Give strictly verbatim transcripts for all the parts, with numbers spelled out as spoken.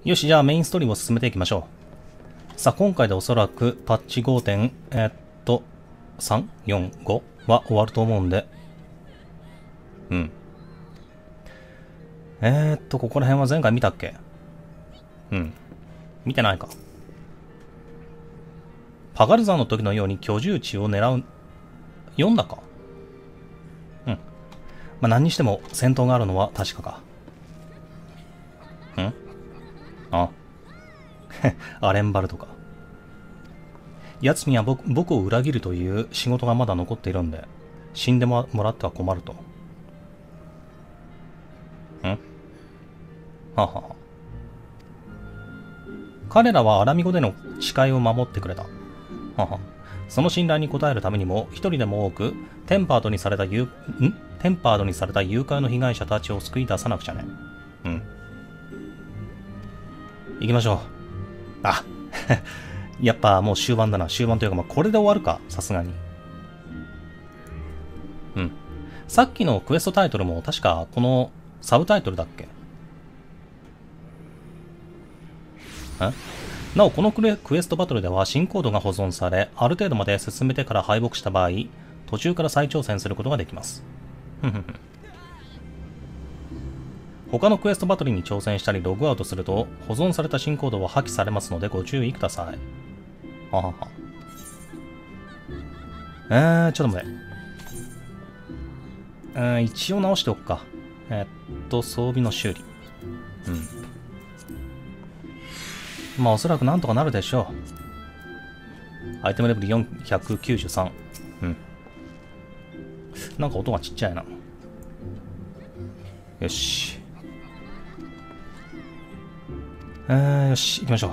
よし、じゃあメインストーリーを進めていきましょう。さあ、今回でおそらくパッチ ご. 点、えー、っと、さん、よん、ごは終わると思うんで。うん。えー、っと、ここら辺は前回見たっけ？うん。見てないか。パガルザの時のように居住地を狙う。読んだか？うん。まあ、何にしても戦闘があるのは確かか。ん？あ。アレンバルトか。奴には 僕, 僕を裏切るという仕事がまだ残っているんで、死んでもらっては困ると。ん？ははは。彼らはアラミ語での誓いを守ってくれた。はは。その信頼に応えるためにも、一人でも多く、テンパードにされた誘、んテンパードにされた誘拐の被害者たちを救い出さなくちゃね。うん。行きましょう。あ、やっぱもう終盤だな。終盤というか、まあ、これで終わるか。さすがに。うん。さっきのクエストタイトルも確かこのサブタイトルだっけ？え？なお、このクエストバトルでは新コードが保存され、ある程度まで進めてから敗北した場合、途中から再挑戦することができます。他のクエストバトルに挑戦したりログアウトすると、保存された新コードは破棄されますのでご注意ください。ははは。えー、ちょっと待って。えー、一応直しておくか。えー、っと、装備の修理。うん。まあ、おそらくなんとかなるでしょう。アイテムレベルよんひゃくきゅうじゅうさん。うん。なんか音がちっちゃいな。よし。えー、よし、行きましょ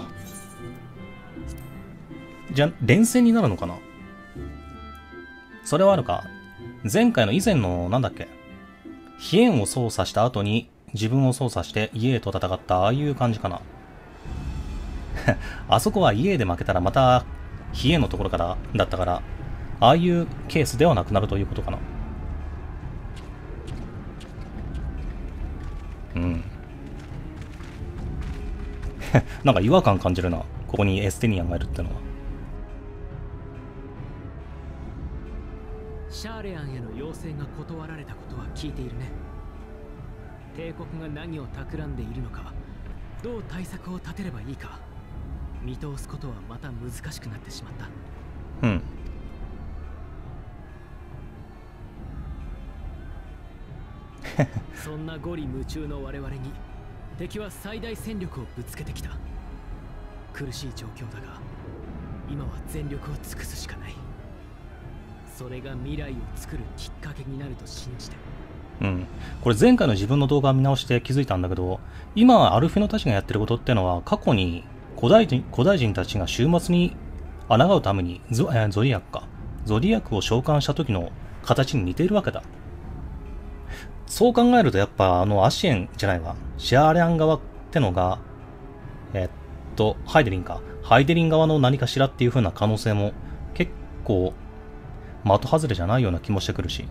う。じゃあ、連戦になるのかな？それはあるか。前回の以前の、なんだっけ。飛燕を操作した後に自分を操作してイエーと戦ったああいう感じかな。あそこはイエーで負けたらまた飛燕のところからだったから、ああいうケースではなくなるということかな。うん。なんか違和感感じるな。ここにエステニアンがいるってのは。 シャーレアンへの要請が断られたことは聞いているね。帝国が何を企んでいるのか、どう対策を立てればいいか、見通すことはまた難しくなってしまった。 うん。 そんなゴリ夢中の我々に敵は最大戦力をぶつけてきた。苦しい状況だが今は全力を尽くすしかない。それが未来を作るきっかけになると信じて。 うん。これ前回の自分の動画を見直して気づいたんだけど、今アルフィノたちがやってることってのは、過去に古代人、古代人たちが終末に抗うために ゾ,、えー、ゾディアクか。ゾディアクを召喚した時の形に似ているわけだ。そう考えるとやっぱあのアシエンじゃないわ。シャーレアン側ってのが、えー、っと、ハイデリンか。ハイデリン側の何かしらっていう風な可能性も結構的外れじゃないような気もしてくるし。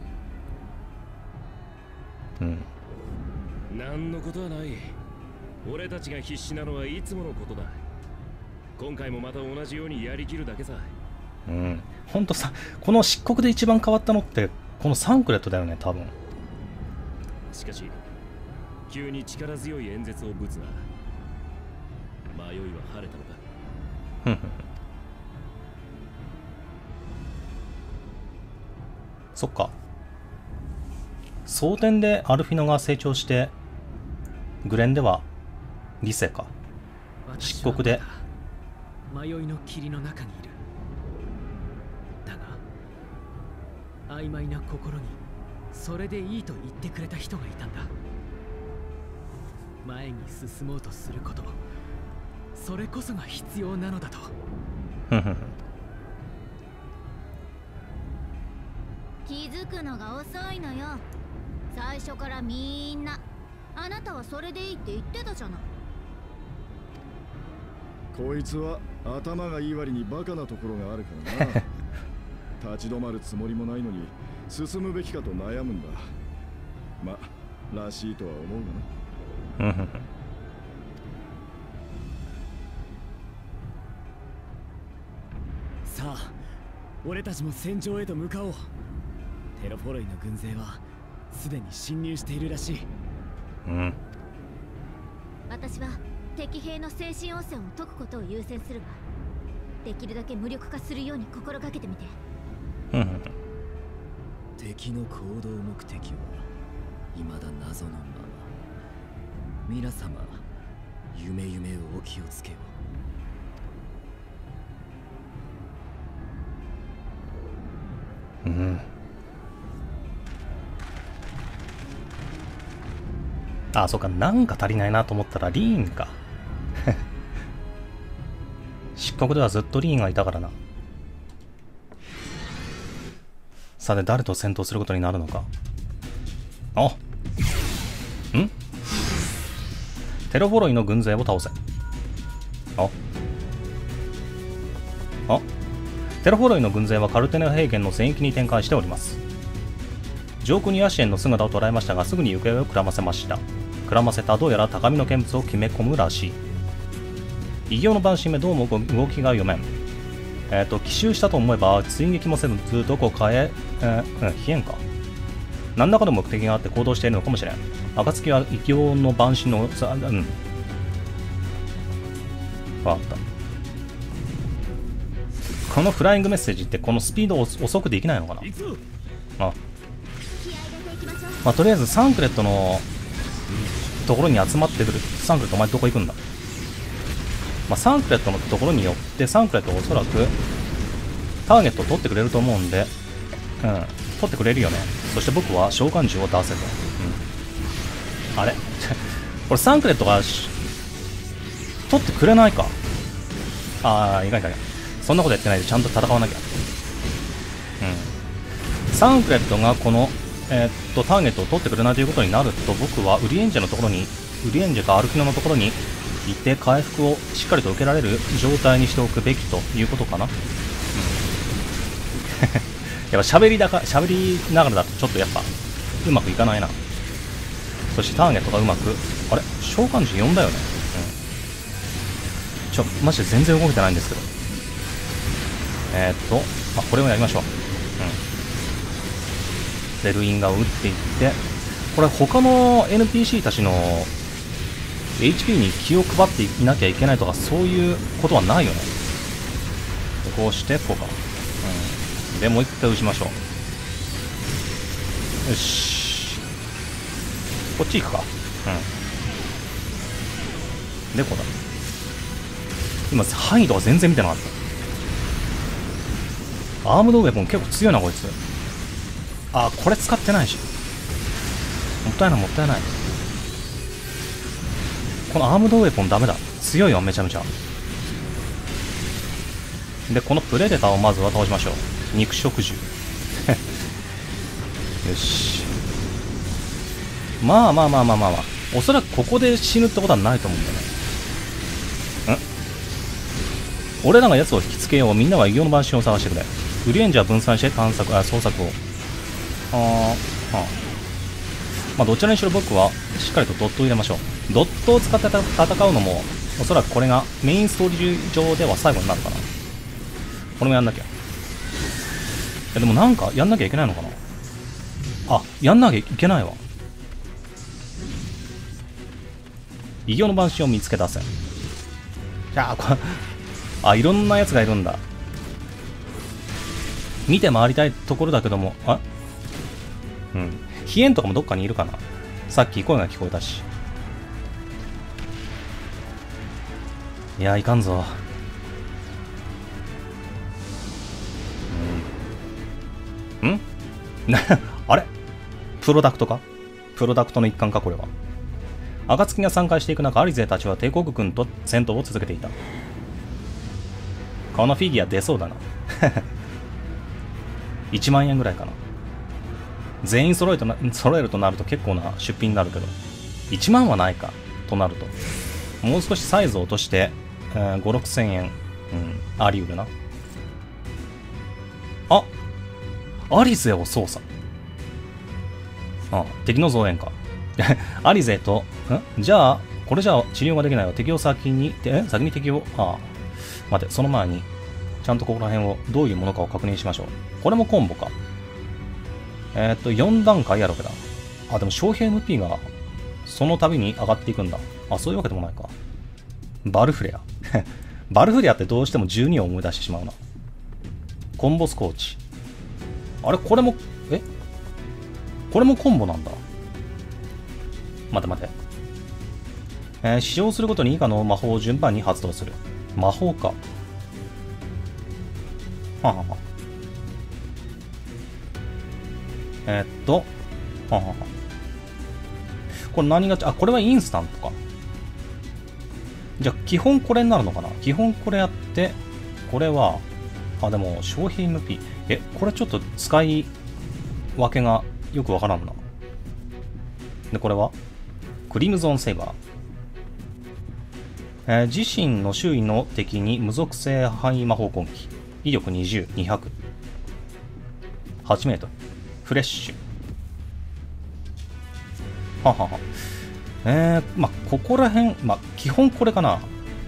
うん。 何のことはない。俺たちが必死なのはいつものことだ。今回もまた同じようにやりきるだけさ。 うん。ほんとさ、この漆黒で一番変わったのってこのサンクレットだよね、多分。 しかし急に力強い演説をぶつな。迷いは晴れたのか。 ふんふん。そっか。蒼天でアルフィノが成長して、グレンでは理性か。漆黒で迷いの霧の中にいる。だが曖昧な心にそれでいいと言ってくれた人がいたんだ。前に進もうとすること、それこそが必要なのだと。 ふんふんふん。 気づくのが遅いのよ。最初からみんなあなたはそれでいいって言ってたじゃない。 こいつは頭がいい割にバカなところがあるからな。立ち止まるつもりもないのに進むべきかと悩むんだ。ま、らしいとは思うがな。 さあ俺たちも戦場へと向かおう。テロフォロイの軍勢はすでに侵入しているらしい。 うん。 私は敵兵の精神汚染を解くことを優先するわ。できるだけ無力化するように心がけてみて。 うんうん。 敵の行動目的は未だ謎のまま。皆様、夢夢をお気をつけよう。うん。あ、そうか、なんか足りないなと思ったらリーンか。漆黒ではずっとリーンがいたからな。さて、誰と戦闘することになるのか。あんテロフォロイの軍勢を倒せ。ああテロフォロイの軍勢はカルテネ平原の全域に展開しております。上空にアシエンの姿を捉えましたが、すぐに行方をくらませました。くらませたどうやら高みの見物を決め込むらしい。異形の番神目どうも動きが読めん。えっ、ー、と奇襲したと思えば追撃もせずどこかへ、えー、うん、冷えんか。何らかの目的があって行動しているのかもしれん。暁は異形の番神のさ、うん。分かった。このフライングメッセージってこのスピードを遅くできないのかな。あ、まあ、とりあえずサンクレットのところに集まってくる。サンクレットお前どこ行くんだ。まあ、サンクレットのところによってサンクレットはおそらくターゲットを取ってくれると思うんで、うん、取ってくれるよね。そして僕は召喚獣を出せと、うん、あれこれサンクレットが取ってくれないか。ああ、いかんいかんいかん。そんなことやってないでちゃんと戦わなきゃ。うん。サンクレットがこの、えー、っと、ターゲットを取ってくれないということになると、僕はウリエンジェのところに、ウリエンジェかアルフィノのところに行って回復をしっかりと受けられる状態にしておくべきということかな。うん。やっぱ喋りだか、喋りながらだとちょっとやっぱ、うまくいかないな。そしてターゲットがうまく、あれ召喚獣呼んだよね。うん。ちょ、マジで全然動けてないんですけど。えー、っと、まあ、これをやりましょう。うん。で、ルインガーを打っていって、これ他の エヌピーシー たちの エイチピー に気を配っていなきゃいけないとかそういうことはないよね。でこうして、こうか。うん。で、もう一回打ちましょう。よし。こっち行くか。うん。で、こうだ。今、範囲とか全然見てなかった。アームドウェポン結構強いなこいつ。あー、これ使ってないし、もったいないもったいない。このアームドウェポンダメだ。強いよめちゃめちゃ。でこのプレデターをまずは倒しましょう。肉食獣よし。まあまあまあまあまあまあ、おそらくここで死ぬってことはないと思うんだよね。ん俺らが奴を引きつけよう。みんなは異形の番神を探してくれ。ウリエンジャー分散して探索、あ、捜索を。あー、はあ。まあ、どちらにしろ僕はしっかりとドットを入れましょう。ドットを使って戦うのも、おそらくこれがメインストーリー上では最後になるかな。これもやんなきゃ。いや、でもなんかやんなきゃいけないのかな。あ、やんなきゃいけないわ。異形の番神を見つけ出せ。じゃあ、これ、あ、いろんなやつがいるんだ。見て回りたいところだけども、あうん。ヒエンとかもどっかにいるかな。さっき声が聞こえたし。いや、いかんぞ。うん。んあれプロダクトかプロダクトの一環か、これは。暁が参加していく中、アリゼたちは帝国軍と戦闘を続けていた。このフィギュア出そうだな。いちまんえんぐらいかな。全員揃えとな揃えるとなると結構な出費になるけど、いちまんはないかとなると、もう少しサイズを落として、えー、ご、ろくせんえん、うん、あり得るな。あアリゼを操作。あ敵の増援か。アリゼと、んじゃあ、これじゃあ治療ができないわ。敵を先に、え先に敵を、あ待て、その前に、 ちゃんとここら辺をどういうものかを確認しましょう。これもコンボか。えー、っとよん段階やるわけだ。あ、でも消費 エムピー がその度に上がっていくんだ。あ、そういうわけでもないか。バルフレアバルフレアってどうしてもじゅうにを思い出してしまうな。コンボスコーチ。あれこれも、えこれもコンボなんだ。待て待て。えー、使用するごとに以下の魔法を順番に発動する。魔法か。はあ、はあ、えー、っと、はあ、はあ、これ何がち、あ、これはインスタントか。じゃあ、基本これになるのかな。基本これやって、これは、あ、でも、消費 エムピー。え、これちょっと使い分けがよくわからんな。で、これは、クリムゾンセイバー。えー、自身の周囲の敵に無属性範囲魔法攻撃。威力にじゅう、にひゃく。はちメートル。フレッシュ。ははは。えー、まあ、ここら辺、まあ、基本これかな。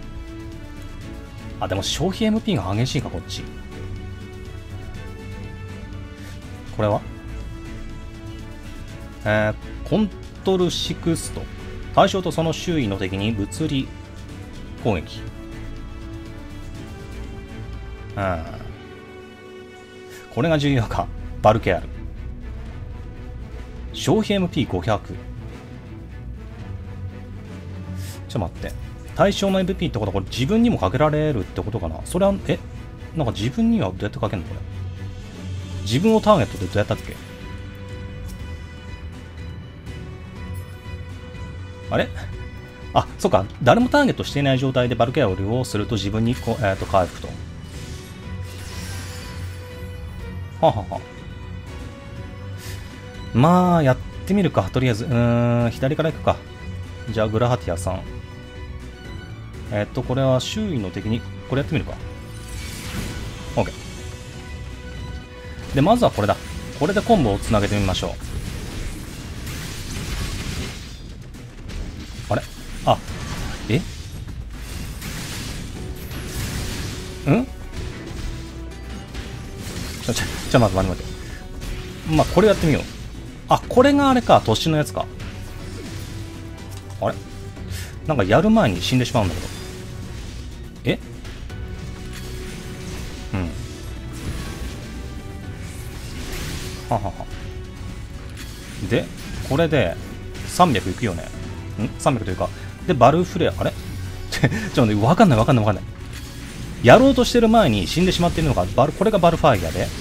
あ、でも消費 エムピー が激しいか、こっち。これはえー、コントルシクスト。対象とその周囲の敵に物理攻撃。うん。これが重要か。バルケアル。消費 エムピーごひゃく。ちょっと待って。対象の エムピー ってことはこれ自分にもかけられるってことかな。それは、えなんか自分にはどうやってかけるのこれ。自分をターゲットでどうやったっけ。あれあ、そっか。誰もターゲットしていない状態でバルケアルをすると自分にこ、えー、と回復と。ははは。まあ、やってみるか。とりあえず。うーん、左から行くか。じゃあ、グラハティアさん。えっと、これは周囲の敵に、これやってみるか。OK。で、まずはこれだ。これでコンボをつなげてみましょう。あれあ、えんちょ、ちょ、ちょ、待って待って待って。まあ、これやってみよう。あ、これがあれか。突進のやつか。あれなんかやる前に死んでしまうんだけど。えうん。ははは。で、これでさんびゃくいくよね。ん ?さんびゃく というか。で、バルフレア。あれちょっと待って、わかんないわかんないわかんない。やろうとしてる前に死んでしまっているのが、バル、これがバルファイアで。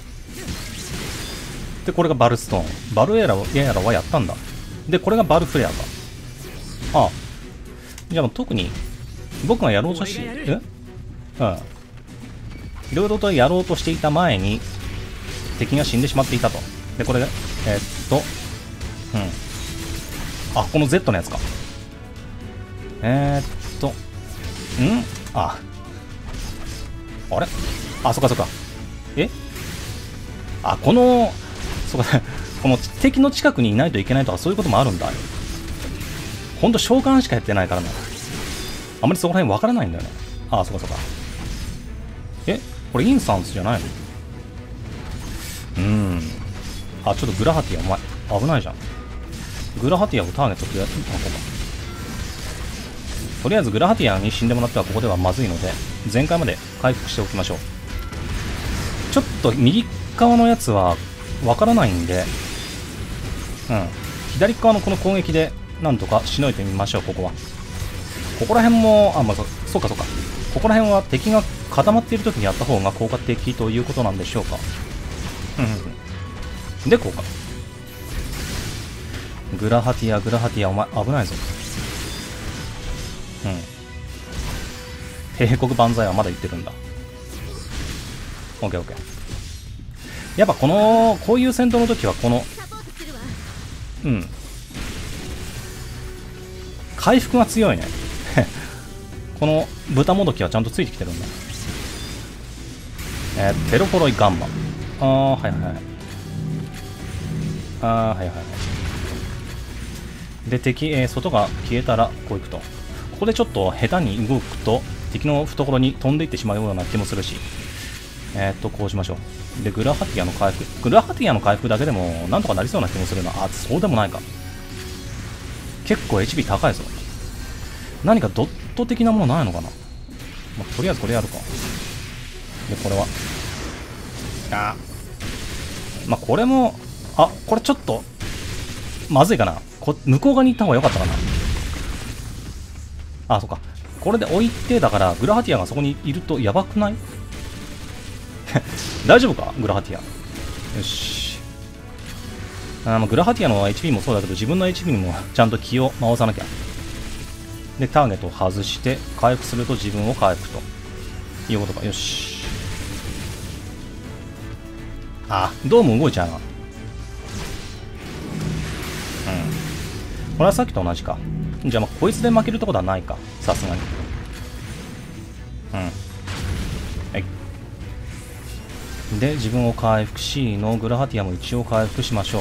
で、これがバルストーン。バルエラエラはやったんだ。で、これがバルフレアか。ああ。じゃあもう特に、僕がやろうとして、えうん。いろいろとやろうとしていた前に、敵が死んでしまっていたと。で、これが、えー、っと、うん。あ、この Z のやつか。えー、っと、んあ。あれあ、そっかそっか。えあ、この、そうか、この敵の近くにいないといけないとかそういうこともあるんだ。ほんと召喚しかやってないからな。あまりそこら辺わからないんだよね。ああ、そうかそうか。えこれインスタンスじゃないの？うーん。あ、ちょっとグラハティア、お前、危ないじゃん。グラハティアをターゲットってやってたのか。とりあえずグラハティアに死んでもらってはここではまずいので、前回まで回復しておきましょう。ちょっと右側のやつはわからないんで、うん。左側のこの攻撃でなんとかしのいてみましょう、ここは。ここら辺も、あ、まあ、そ、そうかそうか。ここら辺は敵が固まっている時にやった方が効果的ということなんでしょうか。うんうんうん。で、こうか。グラハティア、グラハティア、お前、危ないぞ。うん。帝国万歳はまだ言ってるんだ。オッケーオッケー。やっぱこの、こういう戦闘の時はこの、うん。回復が強いね。この豚もどきはちゃんとついてきてるんだ。えー、テロフォロイガンマ。あー、はいはいはい。あー、はいはいはい。で、敵、えー、外が消えたら、こういくと。ここでちょっと下手に動くと、 敵の懐に飛んでいってしまうような気もするし、えー、っとこうしましょう。でグラハティアの回復、グラハティアの回復だけでもなんとかなりそうな気もするな。あ、そうでもないか。結構 エイチピー 高いぞ。何かドット的なものないのかな。まあ、とりあえずこれやるか。でこれはあまあこれも、あ、これちょっとまずいかな。こ向こう側に行った方が良かったかな。あ、そっか。これで置いて、だからグラハティアがそこにいるとやばくない？大丈夫かグラハティア。よし。あ、まあ、グラハティアの エイチピー もそうだけど、自分の エイチピー にもちゃんと気を回さなきゃ。でターゲットを外して回復すると自分を回復ということか。よし。あ、ドーム動いちゃうな。うん。これはさっきと同じか。じゃあ、まあ、こいつで負けるところはないか。さすがに。うん。はい。で、自分を回復し、のグラハティアも一応回復しましょう。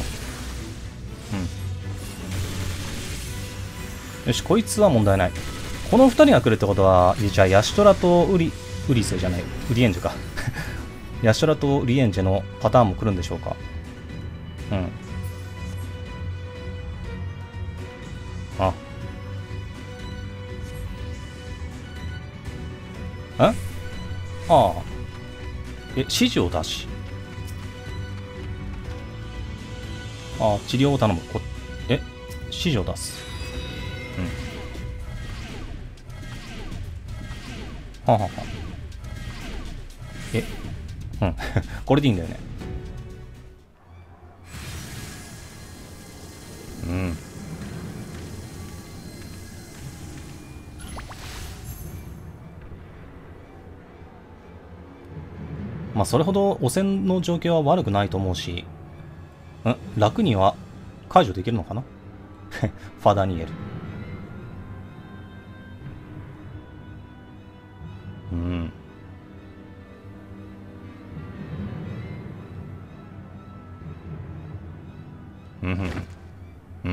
うん。よし、こいつは問題ない。このふたりが来るってことは、じゃあ、ヤシトラとウリ、ウリセじゃない、ウリエンジェか。ヤシトラとウリエンジェのパターンも来るんでしょうか。うん。あ。え？ああ。え、指示を出し。ああ、治療を頼む。こえ、指示を出す。うん。はあ、はあはあ、え、うん。これでいいんだよね。うん。まあそれほど汚染の状況は悪くないと思うし、ん楽には解除できるのかな。ファダニエル。うん。うんうんうん。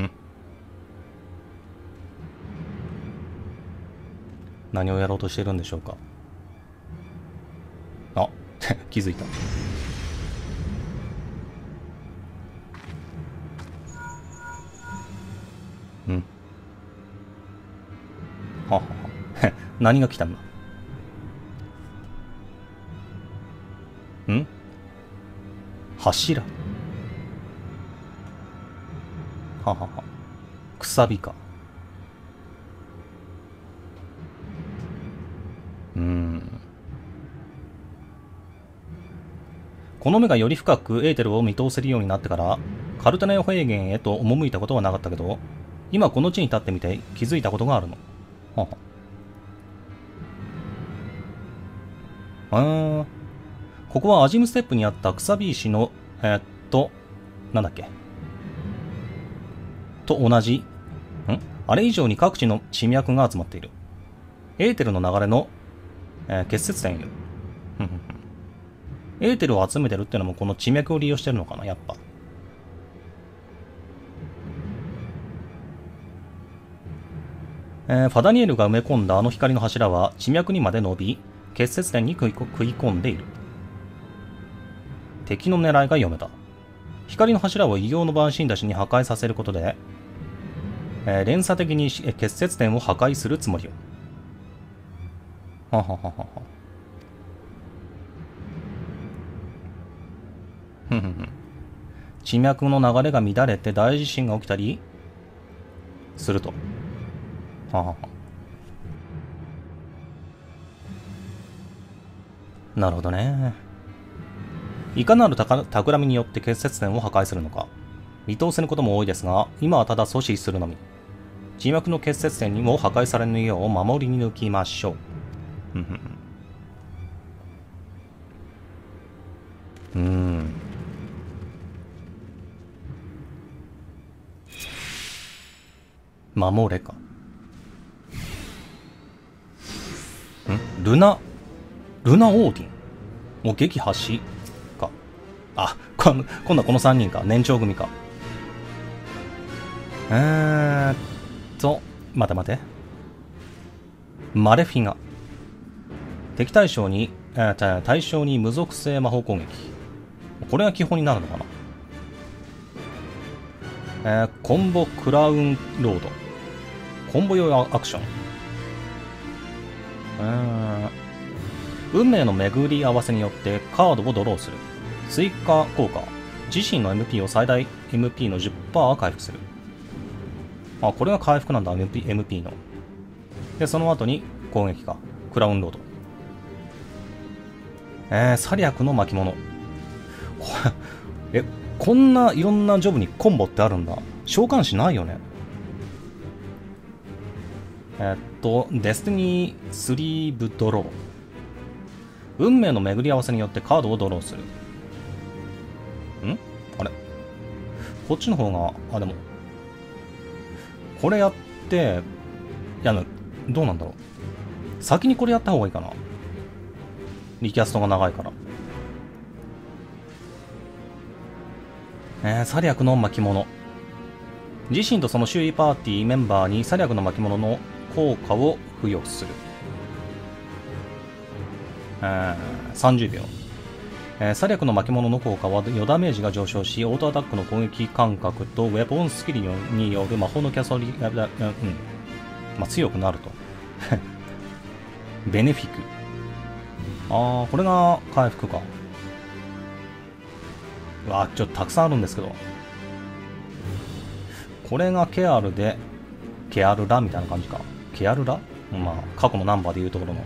何をやろうとしてるんでしょうか。あ、気づいた。うん。ははは。何が来たんだ。ん？柱。ははは。くさびか。うーん。この目がより深くエーテルを見通せるようになってからカルタネオ平原へと赴いたことはなかったけど、今この地に立ってみて気づいたことがあるの。はは。あー、ここはアジムステップにあったくさび石のえー、っとなんだっけと同じんあれ以上に各地の地脈が集まっている。エーテルの流れの、えー、結節点よ。エーテルを集めてるってのもこの地脈を利用してるのかな、やっぱ。えー、ファダニエルが埋め込んだあの光の柱は地脈にまで伸び、結節点に食い込んでいる。敵の狙いが読めた。光の柱を異形の晩神たちに破壊させることで、えー、連鎖的に結節点を破壊するつもりよ。ははははは。ふんふんふん。地脈の流れが乱れて大地震が起きたりすると。ははは。なるほどね。いかなる企みによって結節点を破壊するのか見通せぬことも多いですが、今はただ阻止するのみ。地脈の結節点にも破壊されぬよう守りに抜きましょう。ふんふん。うーん。守れか。んルナ、ルナオーディン。もう撃破しか。あ、今度はこのさんにんか。年長組か。えーっと、待て待て。マレフィガ。 敵対象に、えー、対象に無属性魔法攻撃。これが基本になるのかな。えー、コンボクラウンロード。コンボ用アクション。うーん。運命の巡り合わせによってカードをドローする。追加効果。自身の エムピー を最大 エムピー の じゅっパーセント 回復する。あ、これが回復なんだ、エムピー、エムピー の。で、その後に攻撃か。クラウンロード。えー、サリアクの巻物。え、こんないろんなジョブにコンボってあるんだ。召喚しないよね。えー、っと、デスティニースリーブドロー。運命の巡り合わせによってカードをドローする。んあれこっちの方が、あ、でも、これやって、いや、どうなんだろう。先にこれやった方がいいかな。リキャストが長いから。えー、サリアクの巻物。自身とその周囲パーティーメンバーにサリアクの巻物の効果を付与する。えー、さんじゅうびょう。えー、サリアクの巻物の効果はよんダメージが上昇し、オートアタックの攻撃感覚とウェポンスキルによる魔法のキャソリ、うん、まあ、強くなると。ベネフィク。ああ、これが回復か。うわ、ちょっとたくさんあるんですけど。これがケアルで、ケアルラみたいな感じか。ケアルラまあ、過去のナンバーでいうところの。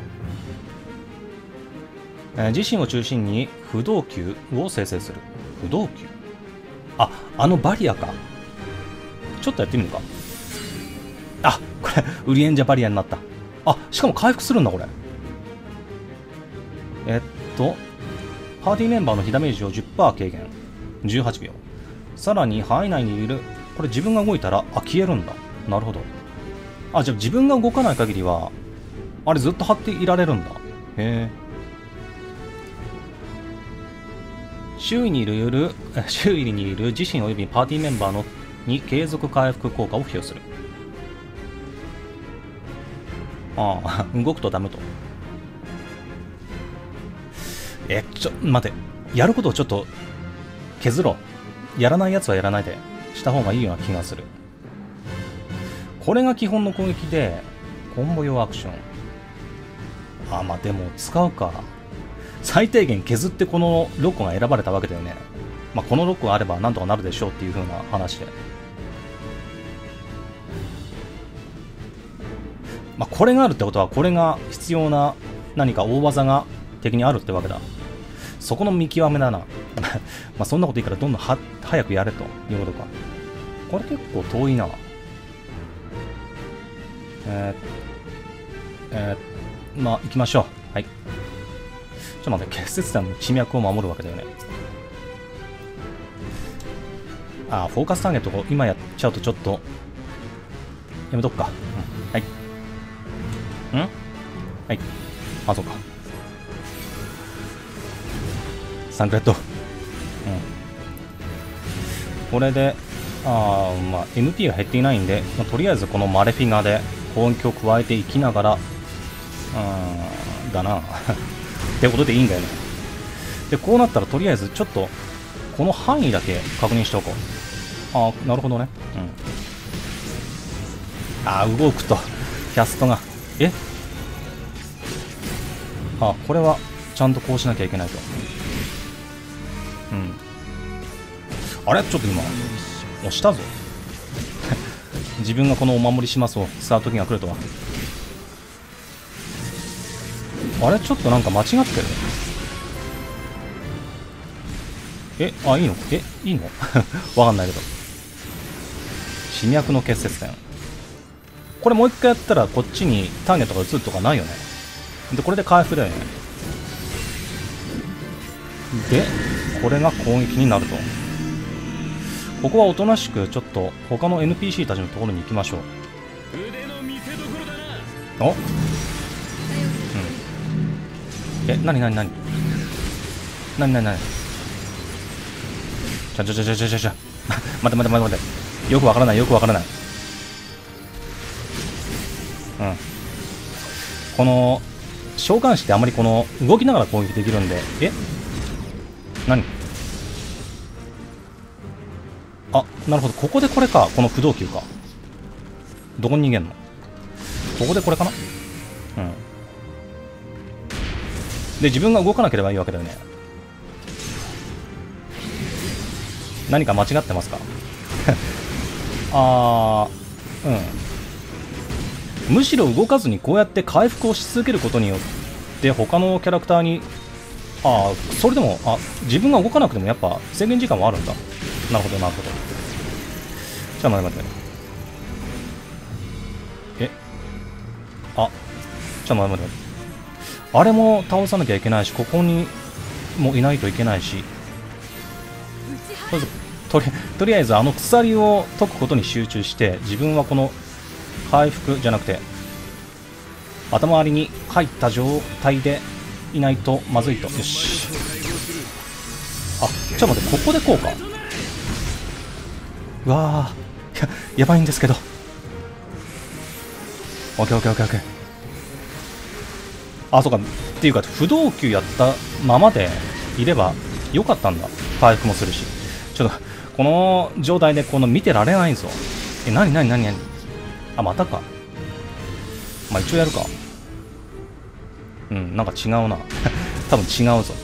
えー、自身を中心に不動級を生成する。不動級あ、あのバリアか。ちょっとやってみるか。あ、これ、ウリエンジャバリアになった。あ、しかも回復するんだ、これ。えっと、パーティーメンバーの被ダメージを じゅっパーセント 軽減。じゅうはちびょう。さらに範囲内にいる、これ自分が動いたら、あ、消えるんだ。なるほど。あ、じゃあ自分が動かない限りは、あれずっと貼っていられるんだ。へえ。周囲にいる、周囲にいる自身及びパーティーメンバーのに継続回復効果を付与する。ああ、動くとダメと。え、ちょ、待て。やることをちょっと削ろう。やらないやつはやらないでした方がいいような気がする。これが基本の攻撃で、コンボ用アクション。あ、まあでも使うか。最低限削ってこのろっこが選ばれたわけだよね。まあこのろっこがあればなんとかなるでしょうっていう風な話で。まあこれがあるってことは、これが必要な何か大技が敵にあるってわけだ。そこの見極めだな。まあそんなこといいからどんどんは早くやれということか。これ結構遠いな。えー、えー、まあ行きましょう。はい。ちょっと待って、結節弾の地脈を守るわけだよね。あー、フォーカスターゲットを今やっちゃうとちょっとやめとくか。うん、はい。んはい。あ、そうか。サンクレット。うん。これで、あー、まあ、エムピー が減っていないんで、まあ、とりあえずこのマレフィガで攻撃を加えていきながら、うーん、だな。ってことでいいんだよね。で、こうなったらとりあえずちょっと、この範囲だけ確認しておこう。あー、なるほどね。うん。あー、動くと。キャストが。えあ、これはちゃんとこうしなきゃいけないと。うん。あれちょっと今、押したぞ。自分がこのお守りしますを使う時が来るとは。あれちょっとなんか間違ってる。え、あ、いいのえ、いいのわかんないけど。死脈の結節点。これもう一回やったらこっちにターゲットが映るとかないよね。で、これで回復だよね。で、これが攻撃になると。ここはおとなしくちょっと他の エヌピーシー たちのところに行きましょう。 腕の見せ所だおな。 うん。え、なになになになになになにちゃちゃちゃちゃちゃちゃちゃ待て待て待て待て。よくわからないよくわからない。うん。この召喚師ってあまりこの動きながら攻撃できるんで、え何あ、なるほど、ここでこれか、この不動級か。どこに逃げんの？ここでこれかな。うん。で、自分が動かなければいいわけだよね。何か間違ってますか？あー、うん。むしろ動かずにこうやって回復をし続けることによって他のキャラクターに、ああ、それでも、あ、自分が動かなくてもやっぱ制限時間はあるんだ。なるほど、なるほど。じゃあ待って待って。えあ、ちょっと待って待って。あれも倒さなきゃいけないし、ここにもいないといけないし。とりあえず、とり、とりあえずあの鎖を解くことに集中して、自分はこの回復じゃなくて、頭割りに入った状態でいないとまずいと。よし。あ、ちょっと待って、ここでこうか。うわー、や、やばいんですけど。オッケーオッケーオッケーオッケー。あ、そうか。っていうか、不動級やったままでいればよかったんだ。回復もするし。ちょっと、この状態でこの見てられないぞ。え、なになになになにあ、またか。まあ、一応やるか。うん、なんか違うな。多分違うぞ。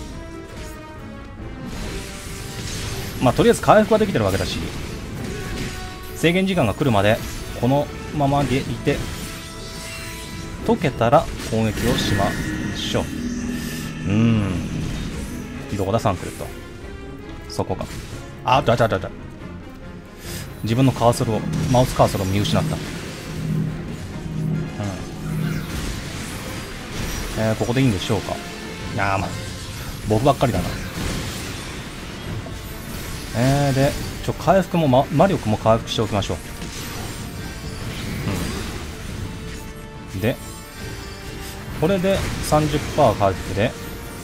まあ、とりあえず回復はできてるわけだし、制限時間が来るまで、このままでいて、解けたら攻撃をしましょう。うーん。どこだ、サンクルと。そこか。あ、だだだだ。自分のカーソルを、マウスカーソルを見失った。うん。えー、ここでいいんでしょうか。いやー、まあ、僕ばっかりだな。えー、で、ちょ、回復も、ま、魔力も回復しておきましょう。うん。で、これで さんじゅっパーセント 回復で、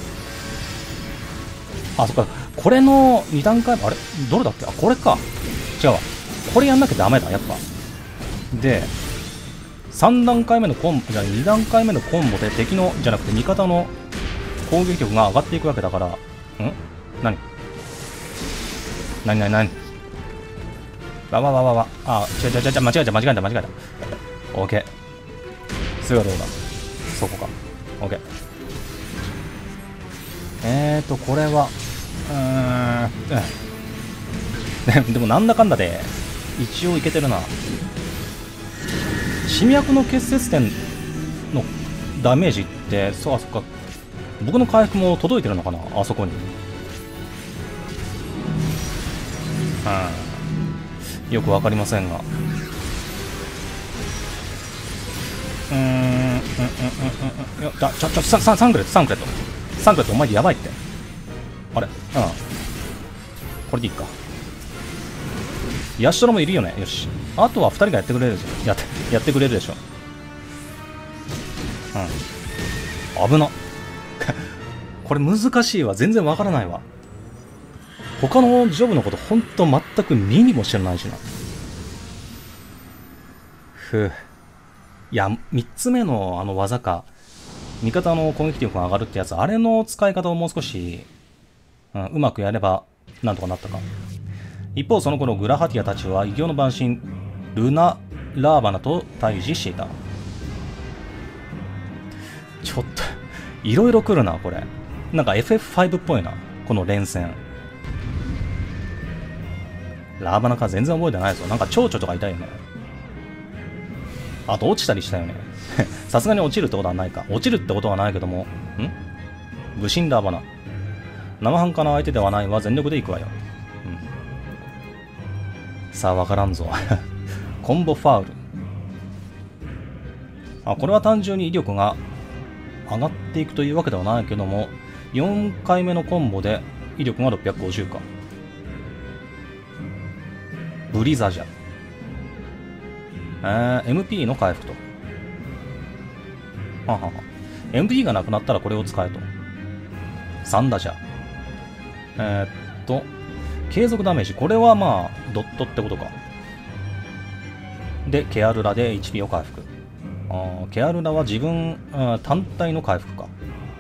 あ、そっか、これのに段階、あれどれだっけ？あ、これか。違うわ。これやんなきゃダメだ、やっぱ。で、さん段階目のコンボ、じゃあに段階目のコンボで敵の、じゃなくて味方の攻撃力が上がっていくわけだから、ん？何？何何何？わわわわわ。あ、違う違う違う、間違えた間違えた間違えた。オッケー。それはどうだ？そこか。オッケー。えーと、これは、うーん、うん。でもなんだかんだで、一応いけてるな。侵略の結節点のダメージって、そう、あそっか。僕の回復も届いてるのかな、あそこに。うん。よくわかりませんが。うーん、うん、うん、うん、うん、うん。いや、ちょ、ちょ、ちょ、サン、サン、サンクレット、サンクレット。サンクレット、お前やばいって。あれ？うん。これでいいか。ヤシトロもいるよね。よし。あとはふたりがやってくれるでしょ。やって、やってくれるでしょ。うん。危な。これ難しいわ。全然わからないわ。他のジョブのことほんと全く見にも知らないしな。ふう。いや、みっつめのあの技か。味方の攻撃力が上がるってやつ、あれの使い方をもう少し、うん、うまくやればなんとかなったか。一方その頃グラハティアたちは異形の万神ルナ・ラーバナと対峙していた。ちょっといろいろ来るなこれ。なんか エフエフファイブ っぽいなこの連戦。ラーバナか全然覚えてないぞ。なんか蝶々とかいたよね。あと落ちたりしたよね。さすがに落ちるってことはないか。落ちるってことはないけども、ん？武神ラーバナ。生半可な相手ではないわ。全力で行くわよ。うん、さあ、わからんぞ。コンボファウル。あ、これは単純に威力が上がっていくというわけではないけども、よんかいめのコンボで威力がろっぴゃくごじゅうか。ブリザジャ。えー、エムピー の回復と。ははは。エムピー がなくなったらこれを使えと。さんダジャ。えー、っと、継続ダメージ。これはまあ、ドットってことか。で、ケアルラで エイチピー を回復。 あーケアルラは自分あ単体の回復か。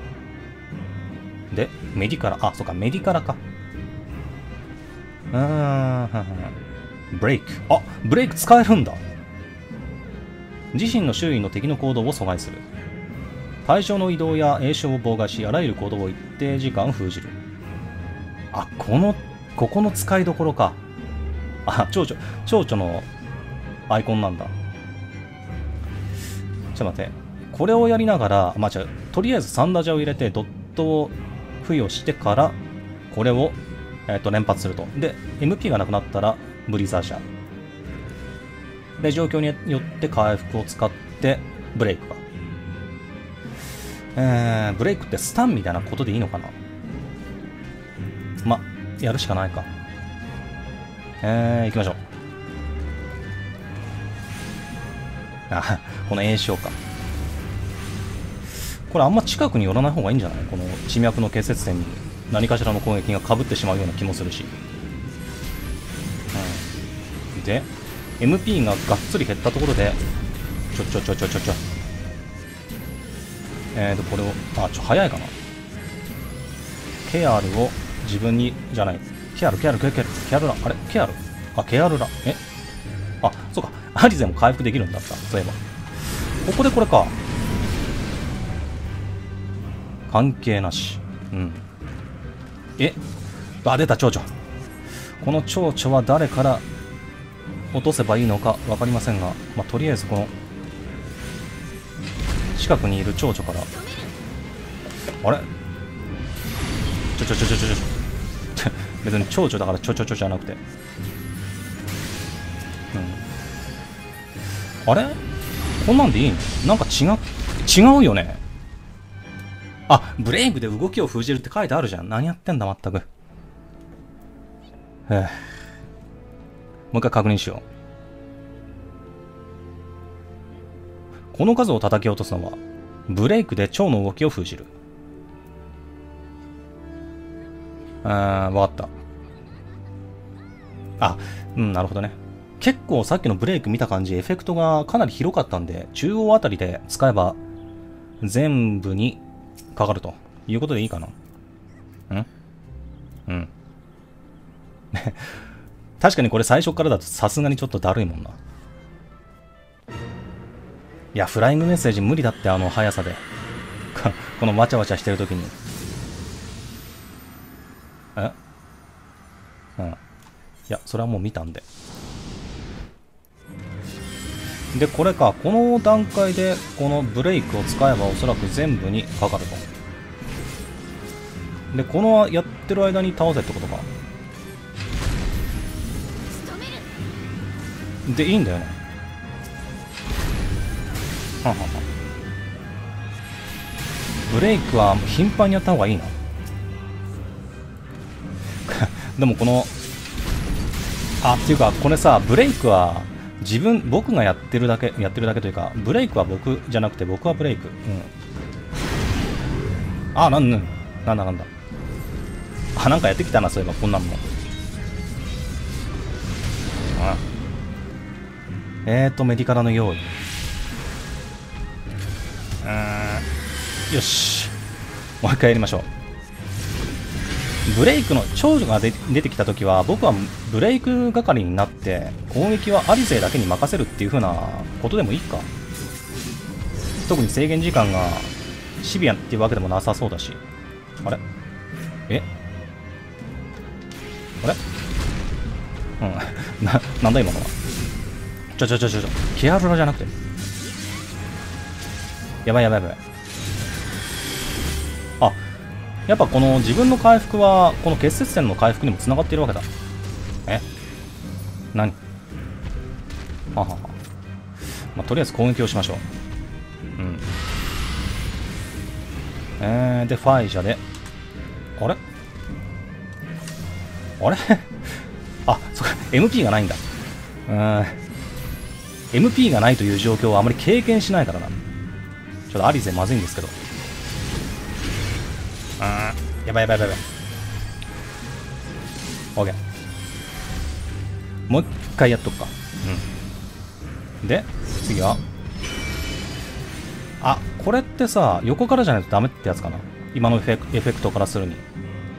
でメディカラ、あそっかメディカラか。うーんブレイク、あブレイク使えるんだ。自身の周囲の敵の行動を阻害する。対象の移動や詠唱を妨害し、あらゆる行動を一定時間封じる。あ、このここの使いどころか。あ、蝶々蝶々のアイコンなんだ。ちょっと待って、これをやりながら、まあ、じゃあとりあえずサンダジャを入れてドットを付与してからこれを、えー、と連発すると。で エムピー がなくなったらブリザーシャで、状況によって回復を使ってブレイクか。えー、ブレイクってスタンみたいなことでいいのかな。ま、やるしかないか。えー、行きましょう。あ、この詠唱か。これあんま近くに寄らない方がいいんじゃない？この地脈の結節点に何かしらの攻撃がかぶってしまうような気もするし。うん、で、エムピー ががっつり減ったところで、ちょちょちょちょちょちょ。えーと、これを、あ、ちょ、早いかな。ケアルを自分に、じゃない。ケアル、ケアル、ケアル、ケアルラ、あれケアルあ、ケアルラ。えあ、そうか。アリゼも回復できるんだった。そういえば。ここでこれか。関係なし。うん。えあ、出た、蝶々。この蝶々は誰から落とせばいいのか分かりませんが、まあ、とりあえずこの近くにいる蝶々から、あれちょちょちょちょちょちょ別に蝶々だからちょちょちょじゃなくて、うん、あれこんなんでいいの？なんか違う違うよね。あ、ブレイクで動きを封じるって書いてあるじゃん。何やってんだまったく。へえ、もう一回確認しよう。この数を叩き落とすのはブレイクで蝶の動きを封じる。あー、わかった。あ、うん、なるほどね。結構さっきのブレイク見た感じエフェクトがかなり広かったんで、中央あたりで使えば全部にかかるということでいいかな。んうん確かにこれ最初からだとさすがにちょっとだるいもんな。いや、フライングメッセージ無理だって、あの速さでこのわちゃわちゃしてるときに。えうん。いや、それはもう見たんで。で、これか。この段階でこのブレイクを使えばおそらく全部にかかると。で、このやってる間に倒せってことか。で、いいんだよね。はんはんはん。ブレイクは頻繁にやった方がいいなでもこの、あ、っていうか、これさ、ブレイクは自分、僕がやってるだけ、やってるだけというか、ブレイクは僕じゃなくて、僕はブレイク。うん。あ、なんなん、なんだなんだ。あ、なんかやってきたな、そういえば、こんなんも。ああ。えーと、メディカラの用意。うーん。よし。もう一回やりましょう。ブレイクの長女が出てきたときは、僕はブレイク係になって、攻撃はアリゼだけに任せるっていう風なことでもいいか。特に制限時間がシビアっていうわけでもなさそうだし。あれえあれうん。な、なんだ今のは。ちょちょちょちょちょ。ケアルラじゃなくて。やばいやばいやばい。あ、やっぱこの自分の回復は、この結節点の回復にもつながっているわけだ。え何ははは。まあ、とりあえず攻撃をしましょう。うん。えー、で、ファイジャで。あれあれあ、そっか、エムピー がないんだ。うーん。エムピー がないという状況はあまり経験しないからな。ちょっとアリゼまずいんですけど。あー、やばいやばいやばいやばい。オッケー。もう一回やっとくか。うん。で、次は、 あ、これってさ、横からじゃないとダメってやつかな。今のエフェク、エフェクトからするに。う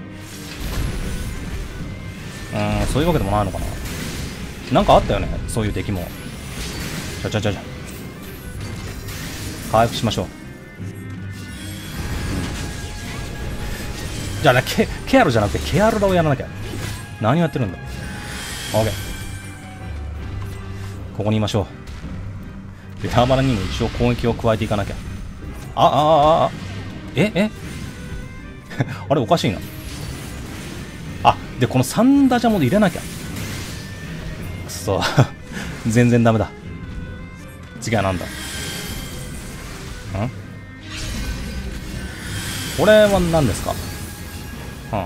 ーん、そういうわけでもないのかな。なんかあったよね、そういう敵も。ちゃちゃちゃちゃ。回復しましょう。うん、じゃあね、ケ、ケアルじゃなくてケアルラをやらなきゃ。何をやってるんだ。オッケー。ここにいましょう。で、ターバラにも一応攻撃を加えていかなきゃ。あ、あ、あ、あ、え、えあれおかしいな。あ、で、このサンダジャも入れなきゃ。くそ。全然ダメだ。次はなんだ。んこれは何ですか。はあ、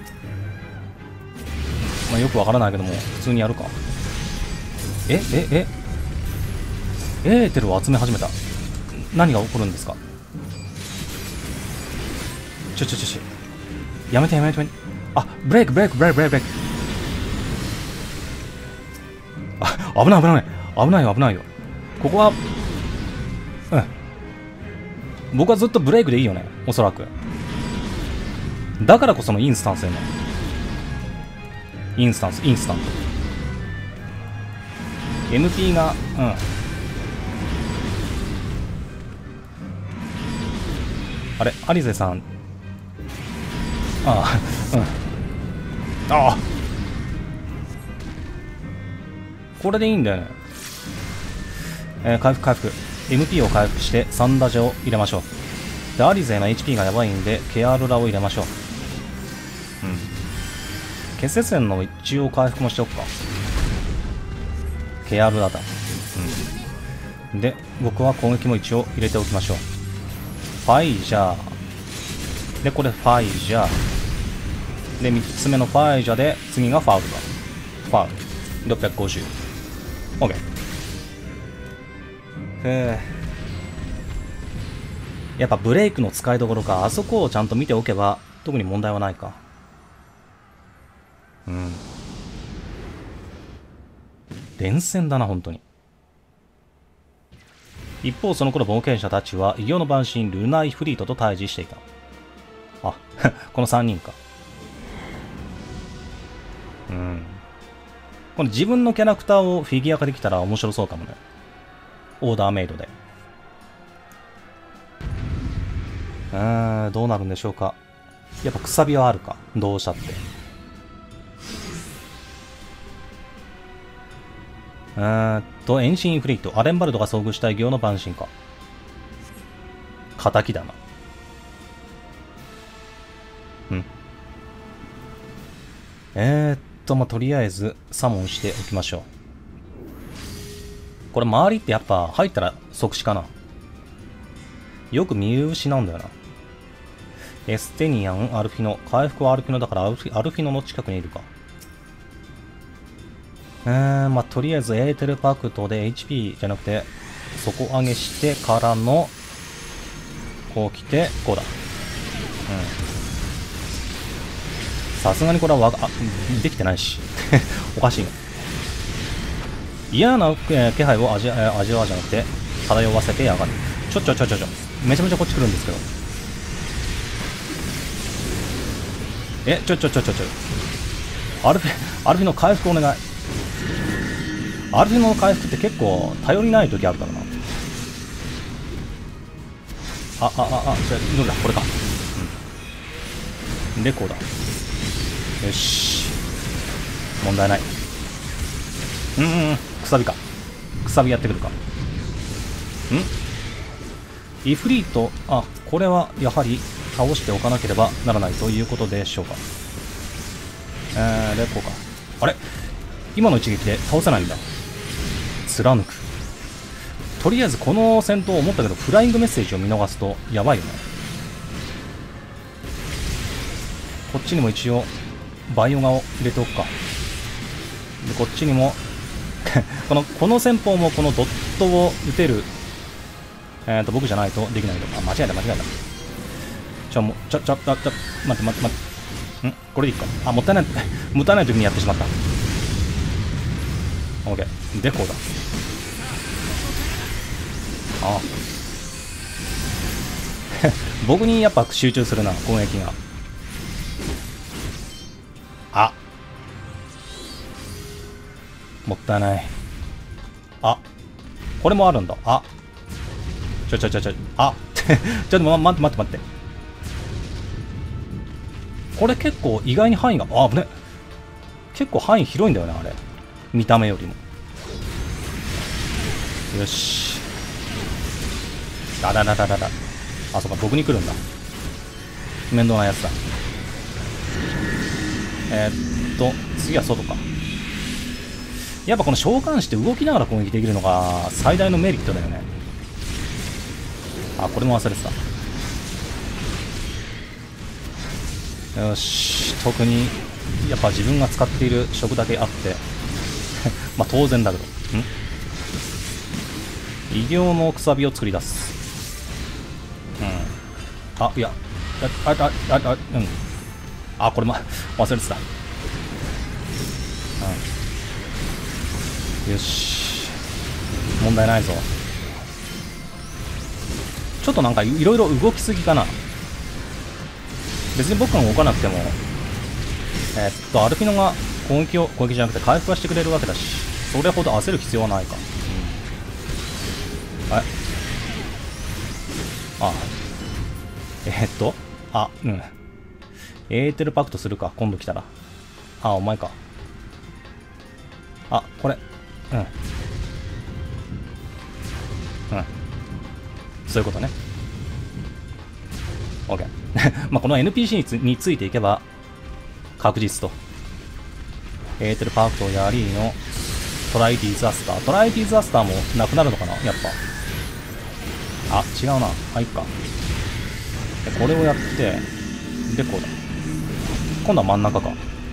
まあ、よくわからないけども、普通にやるか。え、え、えエーテルを集め始めた。何が起こるんですか。ちょちょちょちょ。やめてやめてやめて。あ、ブレイクブレイクブレイクブレイクブレイク。あ、危ない危ない危ないよ危ないよ。ここは、うん。僕はずっとブレイクでいいよね、おそらく。だからこそのインスタンスよね。インスタンス、インスタント。エムピー が、うん。あれ、アリゼさん。ああ、うん。ああ。これでいいんだよね。えー、回復回復。エムピー を回復してサンダジャを入れましょう。で、アリゼの エイチピー がやばいんで、ケアルラを入れましょう。うん。結節線の一応回復もしておくか。ケアルラだ。うん。で、僕は攻撃も一応入れておきましょう。ファイジャー。で、これファイジャー。で、みっつめのファイジャーで、次がファウルだ。ファウル。ろっぴゃくごじゅう。OK。へえ。やっぱブレイクの使いどころか、あそこをちゃんと見ておけば、特に問題はないか。うん。連戦だな、本当に。一方、その頃冒険者たちは異形の万神ルナイフリートと対峙していた。あ、このさんにんか。うん。この自分のキャラクターをフィギュア化できたら面白そうかもね。オーダーメイドで。うーん、どうなるんでしょうか。やっぱくさびはあるか。どうしたって。うーんと、エンシンインフリート。アレンバルドが遭遇した異形の万神か。敵だな。うん。えーっと、まあ、とりあえず、サモンしておきましょう。これ、周りってやっぱ入ったら即死かな。よく見失うんだよな。エステニアン、アルフィノ。回復はアルフィノだからアルフィ、アルフィノの近くにいるか。えー、まあ、とりあえずエーテルパクトで エイチピー じゃなくて、底上げしてからの、こう来て、こうだ。うん。さすがにこれはわあ、できてないし。おかしいな。嫌な、えー、気配を味、えー、味わうじゃなくて、漂わせてやがる。ちょちょちょちょちょ。めちゃめちゃこっち来るんですけど。え、ちょちょちょちょちょ。アルフィ、アルフィの回復お願い。アルフィの回復って結構頼りない時あるからな。あ、あ、あ、あ、じゃあ、どれだこれか。うん。で、こうだ。よし。問題ない。うんうんうん。くさびか。くさびやってくるか。んイフリート。あ、これはやはり倒しておかなければならないということでしょうか。えー、で、こうか。あれ今の一撃で倒せないんだ。貫く。とりあえずこの戦闘思ったけど、フライングメッセージを見逃すとやばいよね。こっちにも一応バイオガを入れておくか。で、こっちにもこのこの戦法もこのドットを打てる、えっと僕じゃないとできないとか。間違えた間違えた。ちょもちょちょちょちょ待って待って待ってんこれでいいか。あ、もったいないもったいない時にやってしまった。オッケーでこうだ。ああ僕にやっぱ集中するな、攻撃が。あ、もったいない。あ、これもあるんだ。あ、ちょちょちょちょ、あちょっと、ま、待って待って待って。これ結構意外に範囲が、あ、危ね。結構範囲広いんだよね、あれ。見た目よりも。よし。だだだだだだ。あ、そうか、僕に来るんだ。面倒なやつだ。えー、っと、次は外か。やっぱこの召喚師って動きながら攻撃できるのが最大のメリットだよね。あ、これも忘れてた。よし、特にやっぱ自分が使っている職だけあってまあ当然だけど、ん異形のくさびを作り出す。うん。あ、いや、あ、あ、あ、あ、うん。あ、これま、忘れてた。うん。よし。問題ないぞ。ちょっとなんかいろいろ動きすぎかな。別に僕が動かなくても、えー、っと、アルフィノが攻撃を、攻撃じゃなくて回復はしてくれるわけだし、それほど焦る必要はないか。うん、あれあ、えー、っと、あ、うん。エーテルパクトするか、今度来たら。あ、お前か。あ、これ。うん。うん。そういうことね。OK。まあこの エヌピーシー に つ, についていけば、確実と。エーテルパクトをやりの、トライディザスター。トライディザスターもなくなるのかなやっぱ。あ、違うな。あ、いっか。これをやって、で、こうだ。今度は真ん中か。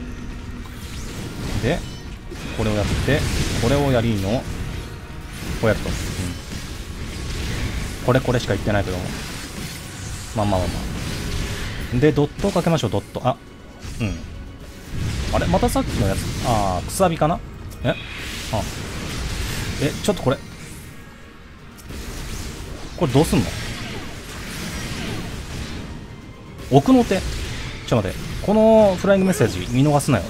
で、これをやって、これをやりの、こうやると。うん。これこれしか言ってないけども。まあまあまあまあ。で、ドットをかけましょう、ドット。あ、うん。あれまたさっきのやつ。ああ、くさびかなえあえ、ちょっとこれ。これどうすんの奥の手。ちょっと待って。このフライングメッセージ見逃すなよ。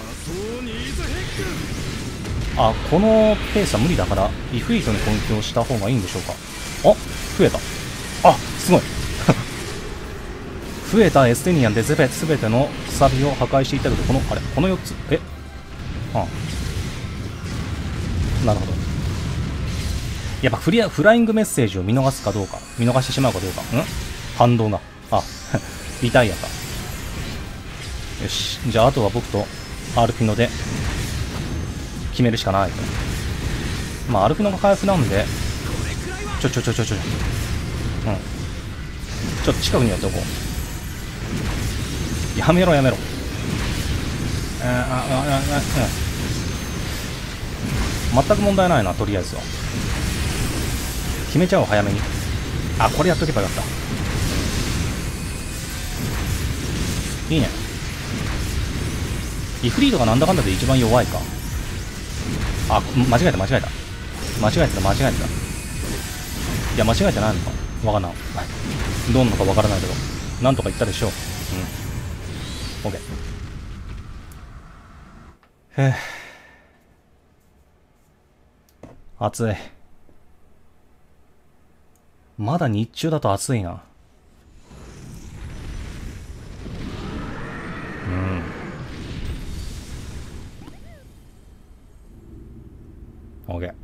あ、このペースは無理だから、イフリートに攻撃をした方がいいんでしょうか。あ、増えた。あ、すごい。増えたエステニアンで全てのくさびを破壊していったけど、この、あれこのよっつ、えああ、なるほど。やっぱフリアフライングメッセージを見逃すかどうか、見逃してしまうかどうか。ん反動が。あ、リタイアか。よし。じゃあ、あとは僕とアルフィノで決めるしかないと。まあ、アルフィノが回復なんで、ちょちょちょちょちょ。うん。ちょっと近くにやっておこう。やめろやめろ。えー、あ、あ、あ、あ、うん。全く問題ないな、とりあえずは。決めちゃおう、早めに。あ、これやっとけばよかった。いいね。イフリートがなんだかんだで一番弱いか。あ、間違えた間違えた。間違えてた間違えてた。いや、間違えてないのか。わかんない。どうなのかわからないけど。なんとか言ったでしょう。うん。OK。へぇ。暑い。まだ日中だと暑いな。うん。OK。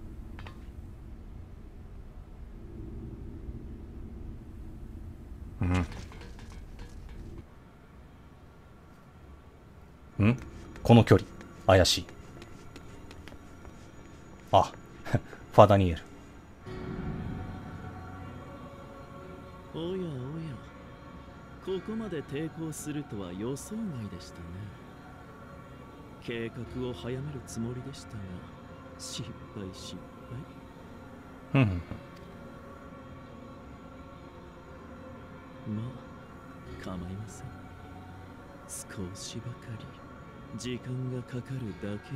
うん。んこの距離。怪しい。あ、ファダニエル。 おやおや、ここまで抵抗するとは予想外でしたね。計画を早めるつもりでしたが、失敗失敗。 うん。 まあ、構いません。少しばかり時間がかかるだけのこと。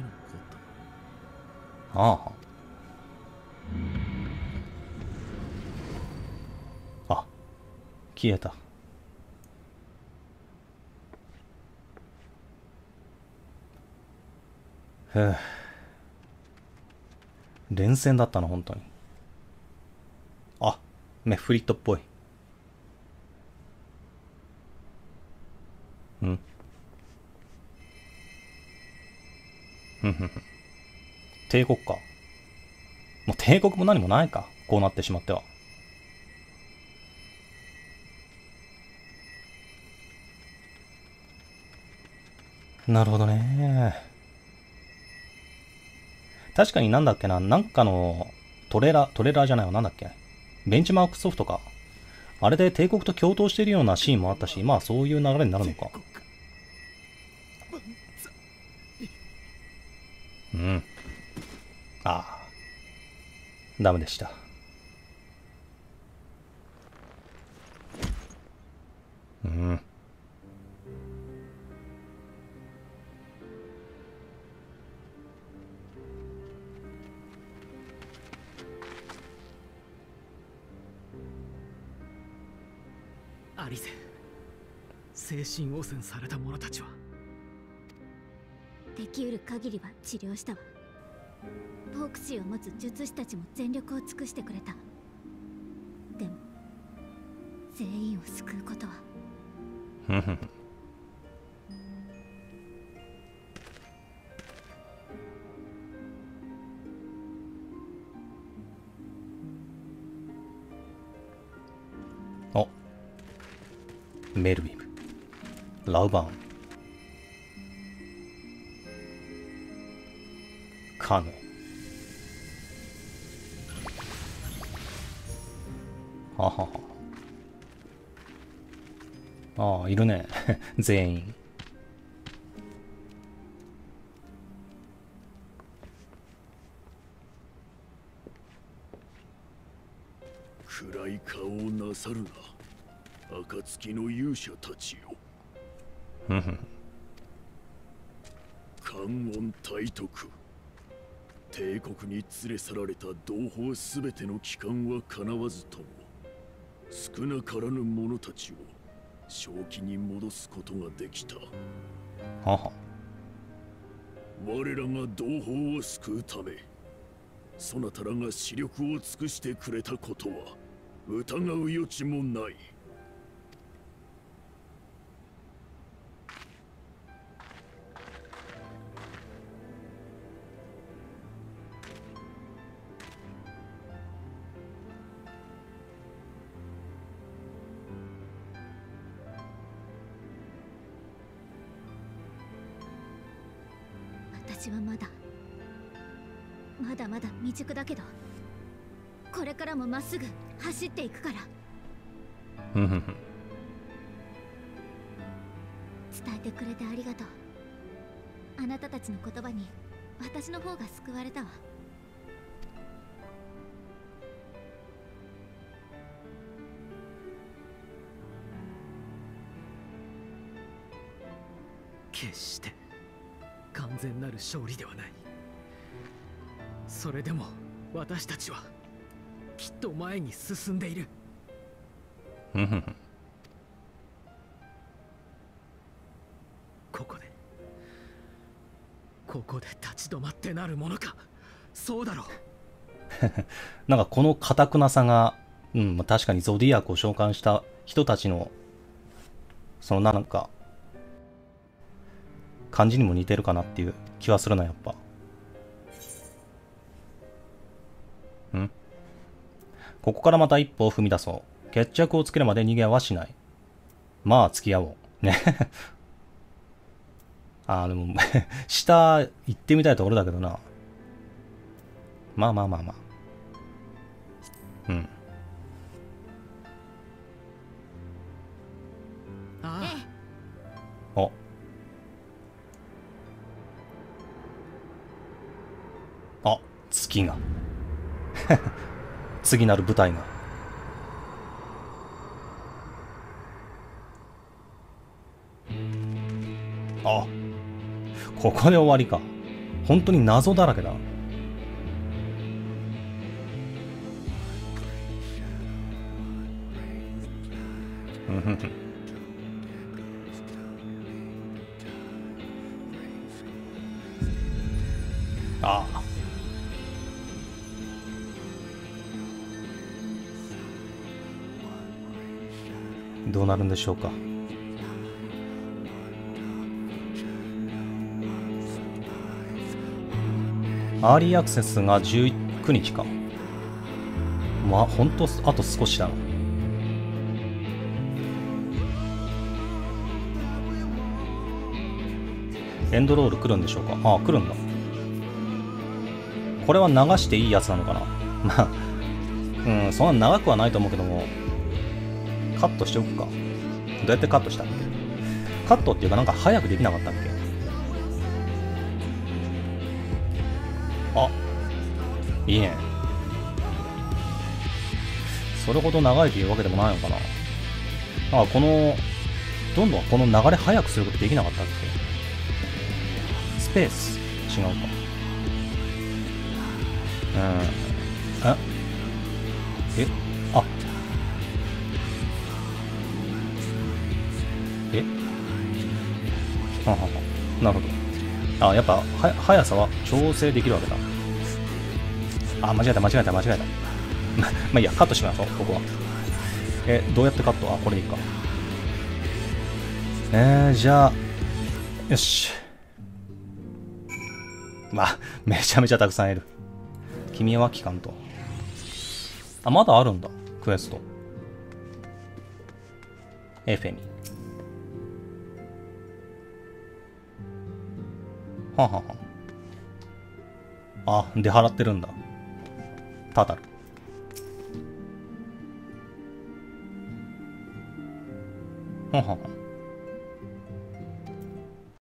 ああ。あ、 消えた。ふぅ。連戦だったな、本当に。あ、メフリットっぽい。んふんふんふん。帝国か。もう帝国も何もないか。こうなってしまっては。なるほどね。確かになんだっけな、なんかのトレーラー、トレーラーじゃないわ、なんだっけ。ベンチマークソフトか。あれで帝国と共闘してるようなシーンもあったし、まあそういう流れになるのか。うん。ああ。ダメでした。うん。 アリゼ、精神汚染された者たちはできうる限りは治療したわ。ポークシーを持つ術師たちも全力を尽くしてくれた。でも全員を救うことはふんふんふん。お、メルビム、ラウバーン、カヌエ。ははは。ああ、いるね。全員。 暗い顔をなさるな、暁の勇者たちよ。 ふんふん。 観音体徳。帝国に連れ去られた同胞すべての帰還は叶わずとも、少なからぬ者たちを正気に戻すことができた。 はは。 我らが同胞を救うため、そなたらが視力を尽くしてくれたことは疑う余地もない。 私はまだまだまだ未熟だけど、これからもまっすぐ走っていくから。 ふんふんふん。 伝えてくれてありがとう。あなたたちの言葉に私の方が救われたわ。 決して完全なる勝利ではない。それでも私たちはきっと前に進んでいる。 ふんふんふん。 ここでここで立ち止まってなるものか。そうだろう。 なんかこの堅くなさが、うん、まあ、確かにゾディアックを召喚した人たちのそのなんか感じにも似てるかなっていう気はするな、やっぱ。ん？ここからまた一歩を踏み出そう。決着をつけるまで逃げはしない。まあ付き合おう。ね。ああ、でも、下行ってみたいところだけどな。まあまあまあまあ。うん。 ああ。 お。あ、月が。次なる舞台が。あ、ここで終わりか。本当に謎だらけだ。 うんふんふん。ああ。どうなるんでしょうか。アーリーアクセスがじゅうくにちか。まあ、ほんと、あと少しだな。エンドロール来るんでしょうか。ああ、来るんだ。これは流していいやつなのかな。まあ、うん、そんな長くはないと思うけども、カットしておくか。どうやってカットしたっけ。カットっていうかなんか早くできなかったっけ。あ、いいね。それほど長いというわけでもないのかな。あ、この、どんどんこの流れ早くすることできなかったっけ。スペース、違うか。うん。あえあえはははなるほど。あ、やっぱは速さは調整できるわけだ。あ、間違えた間違えた間違えた。まあいいや、カットしましょう、ここは。え、どうやってカット。あ、これでいいか。えー、じゃあ、よし。まあ、めちゃめちゃたくさんいる。君は聞かんと。あ、まだあるんだ。クエスト。エフェニ。ははは。あ、出払ってるんだ。タタル。ははは。